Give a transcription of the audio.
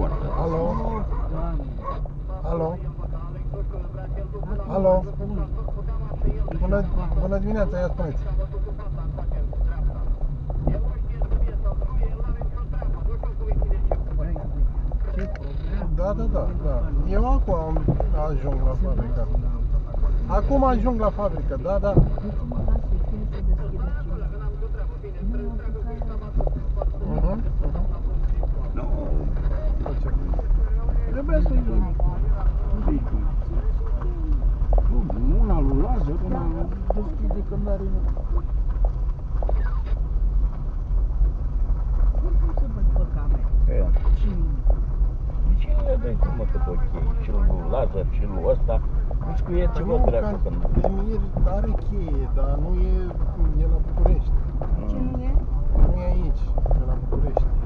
poartă. Alo? Alo? Alo? Bună dimineața, ia spuneți. Da. Eu acum ajung la fabrică. Acum ajung la fabrică, da. Nu. Trebuia să-i Una lui Lazar, una deschide când are... Cum să văd pe cameră? Ce le dai cu mă cât ok? Și lui Lazar, și lui ăsta. Deci cu e ceva dracu când... Demir are cheie, dar nu e la București. Ce nu e? Nu e aici, e la București.